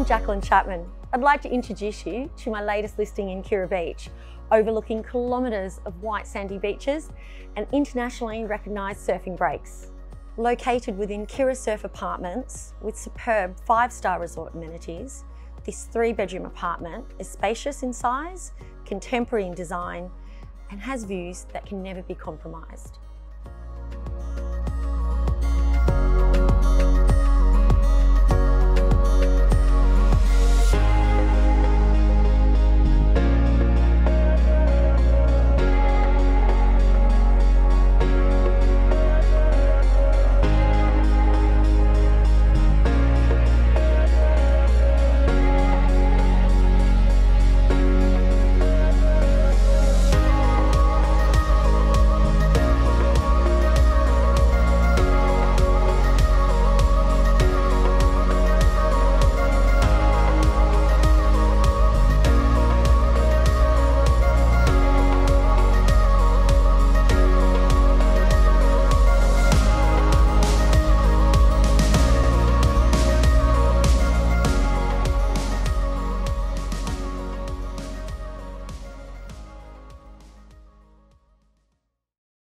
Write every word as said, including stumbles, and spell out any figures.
Jacqueline Chapman. I'd like to introduce you to my latest listing in Kirra Beach, overlooking kilometres of white sandy beaches and internationally recognised surfing breaks. Located within Kirra Surf apartments with superb five-star resort amenities, this three-bedroom apartment is spacious in size, contemporary in design, and has views that can never be compromised.